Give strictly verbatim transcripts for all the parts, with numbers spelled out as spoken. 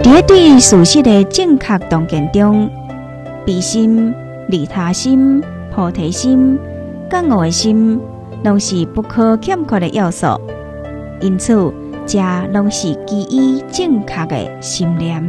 在对事实的正确洞见中，悲心、利他心、菩提心、感悟的心，拢是不可欠缺的要素。因此，这拢是基于正确的心念。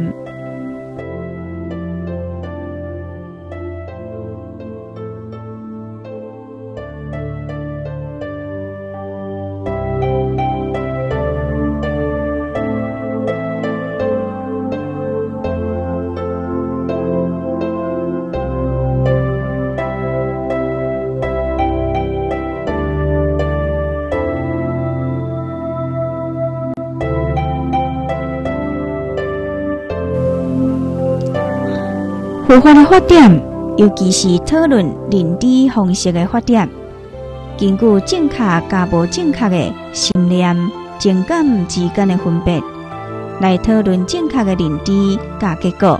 佛法的发展，尤其是讨论认知方式的发展，根据正确甲无正确的心念、情感之间的分别，来讨论正确的认知甲结果。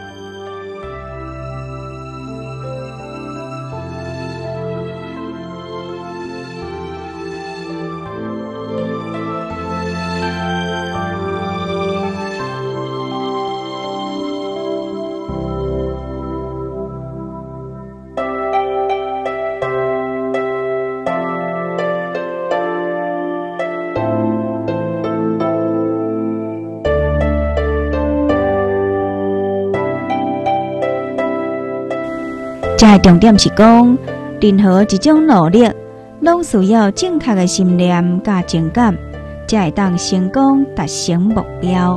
这个重点是讲，任何一种努力，拢需要正确的心念甲情感，才会当成功达成目标。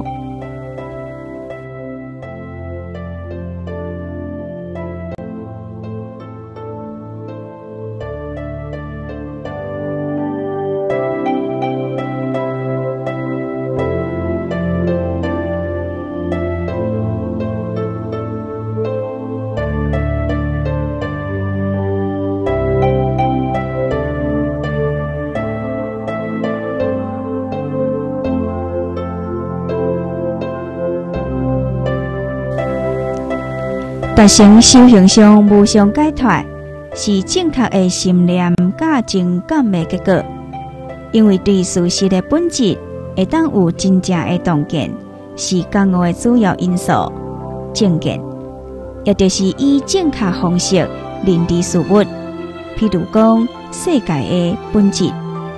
达成修行上无上解脱，是正确的心念甲情感的结果。因为对事实的本质会当有真正的洞见，是感悟的主要因素。正见，也就是以正确方式认知事物，譬如讲世界的本质。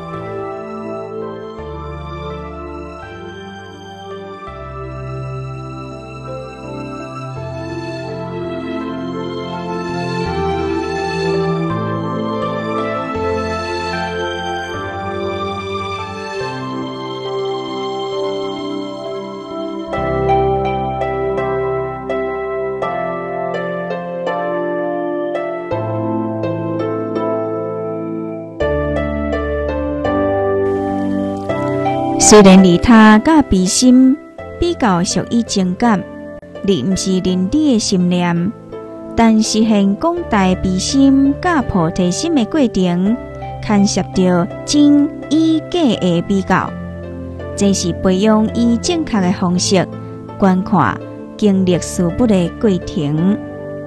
虽然利他甲悲心比较属于情感，而毋是认知的心念，但实现广大悲心甲菩提心的过程，牵涉到真与假的比较，这是培养以正确的方式观看经历事物的过程。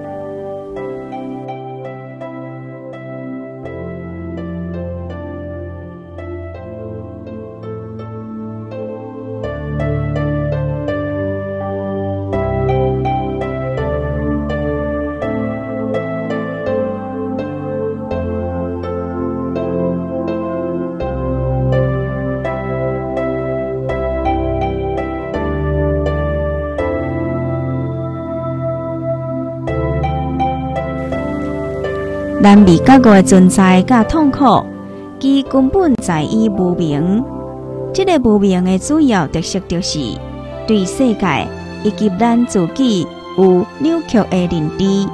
咱未觉悟的存在甲痛苦，其根本在于无明。这个无明的主要特色就是对世界以及咱自己有扭曲的认知。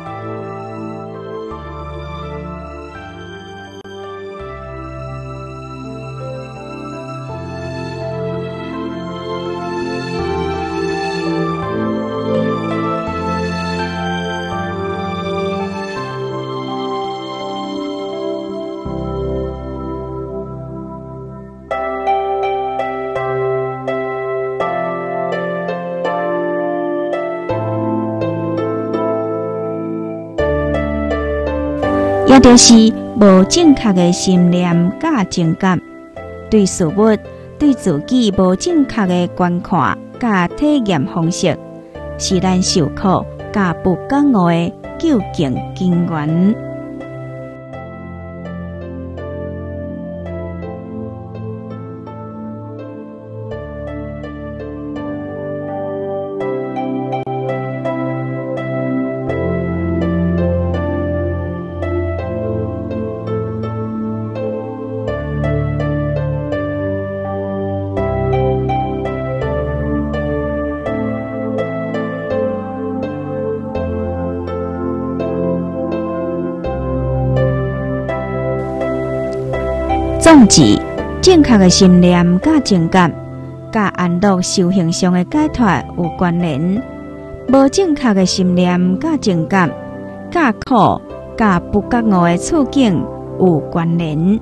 也就是无正确的心念甲情感，对事物、对自己无正确的观看， 甲体验方式，是咱受苦甲不感悟的究竟根源。总之，正确的心念甲情感，甲安乐修行上的解脱有关联；无正确的心念甲情感，甲苦、甲不觉悟的处境有关联。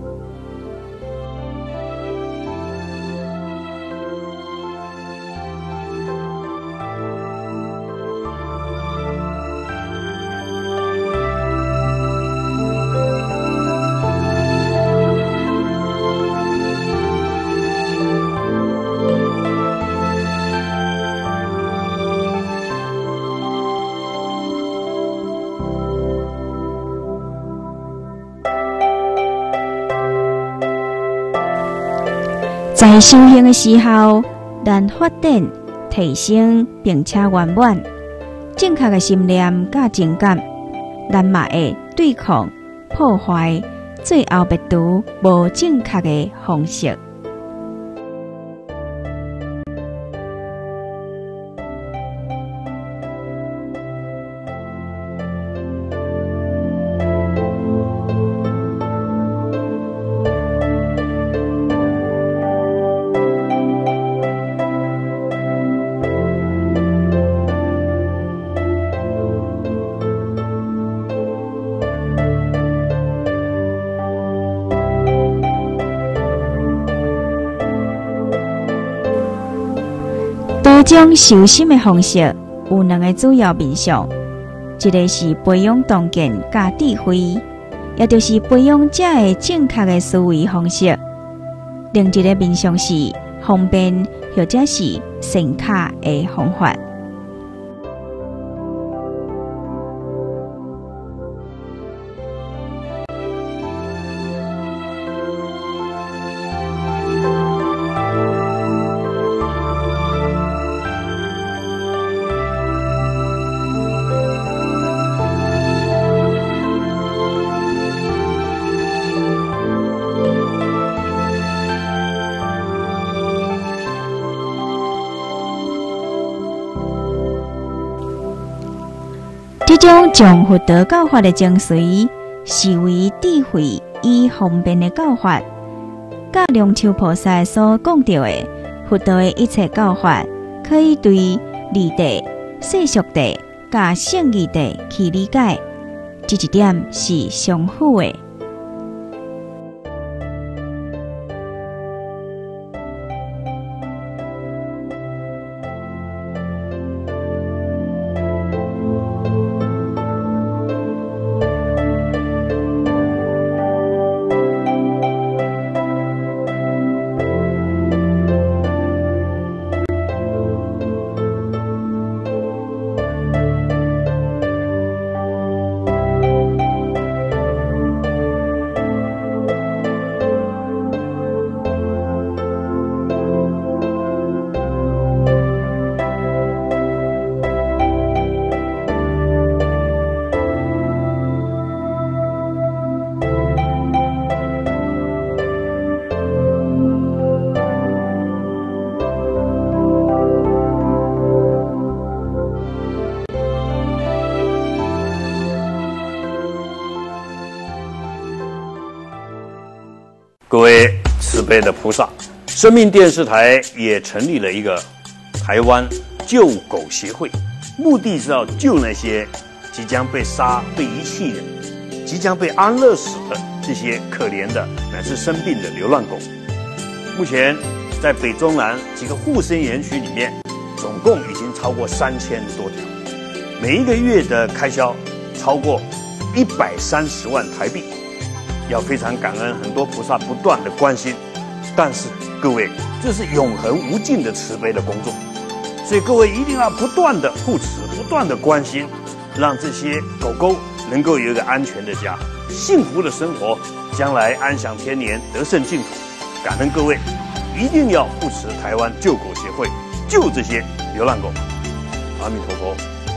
在修行的时候，咱发展、提升并且圆满正确的心念甲情感，咱嘛会对抗、破坏最后灭除无正确的方式。多种修心的方式有两个主要面向，一个是培养洞见加智慧，也就是培养者的正确的思维方式；另一个面向是方便或者是善巧的方法。这种将佛道教法的精髓视为智慧与方便的教法，甲龙树菩萨所讲到的佛道的一切教法，可以对理地、世俗地、甲圣义地去理解，这一点是相符的。 各位慈悲的菩萨，生命电视台也成立了一个台湾救狗协会，目的是要救那些即将被杀、被遗弃的、即将被安乐死的这些可怜的乃至生病的流浪狗。目前在北中南几个护生园区里面，总共已经超过三千多条，每一个月的开销超过一百三十万台币。要非常感恩很多菩萨不断的关心，但是各位，这是永恒无尽的慈悲的工作。 所以各位一定要不断的护持，不断的关心，让这些狗狗能够有一个安全的家，幸福的生活，将来安享天年，得胜净土。感恩各位，一定要护持台湾救狗协会，救这些流浪狗。阿弥陀佛。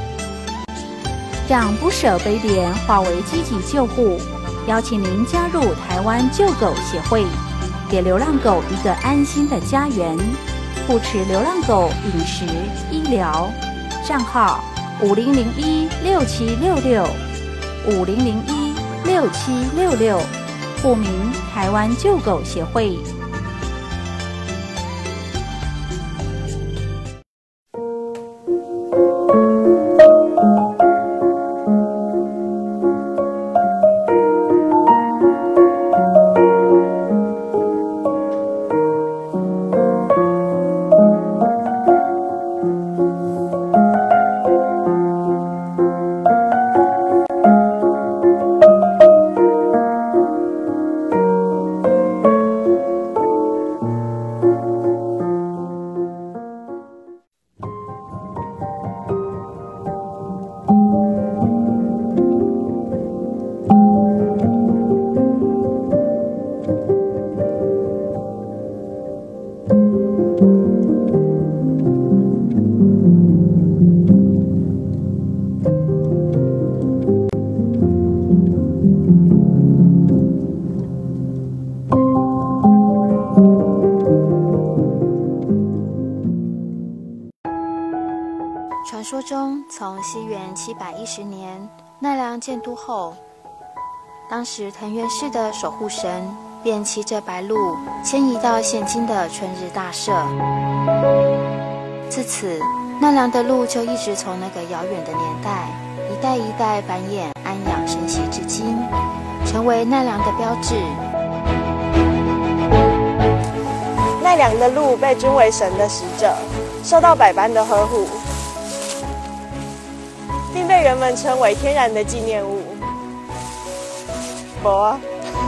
让不舍悲怜化为积极救护，邀请您加入台湾救狗协会，给流浪狗一个安心的家园，护持流浪狗饮食、医疗。账号五零零一六七六六五零零一六七六六，户名台湾救狗协会。 传说中，从西元七百一十年奈良建都后，当时藤原氏的守护神便骑着白鹿迁移到现今的春日大社。自此，奈良的鹿就一直从那个遥远的年代一代一代繁衍安养生息至今，成为奈良的标志。 奈良的鹿被尊为神的使者，受到百般的呵护，并被人们称为天然的纪念物。佛啊，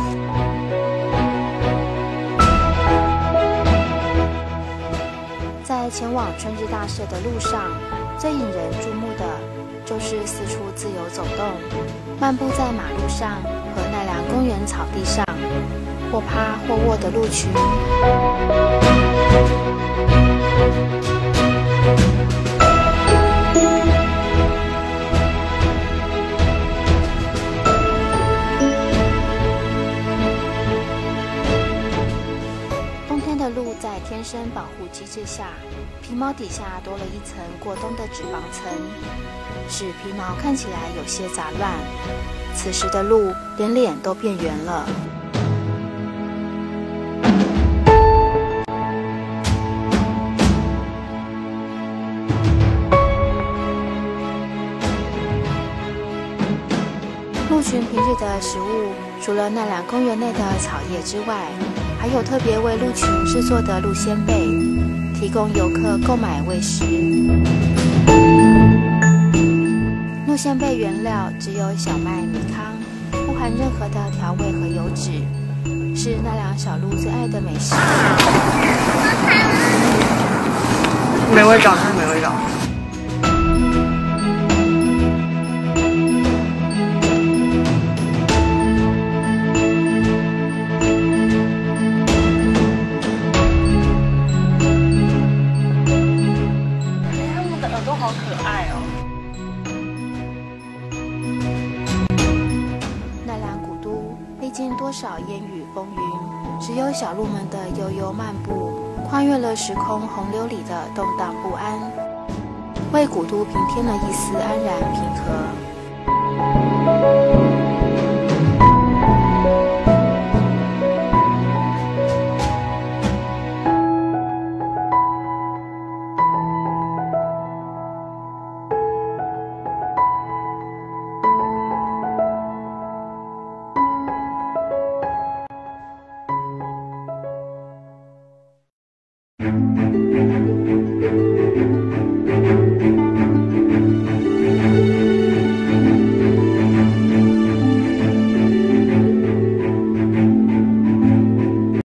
在前往春日大社的路上，最引人注目的就是四处自由走动，漫步在马路上和奈良公园草地上，或趴或卧的鹿群。鹿在天生保护机制下，皮毛底下多了一层过冬的脂肪层，使皮毛看起来有些杂乱。此时的鹿连脸都变圆了。鹿群平日的食物，除了奈良公园内的草叶之外，还有特别为鹿群制作的鹿仙贝，提供游客购买喂食。鹿仙贝原料只有小麦、米糠，不含任何的调味和油脂，是奈良小鹿最爱的美食。 没味道，没味道。多少烟雨风云，只有小鹿们的悠悠漫步，跨越了时空洪流里的动荡不安，为古都平添了一丝安然平和。 thank you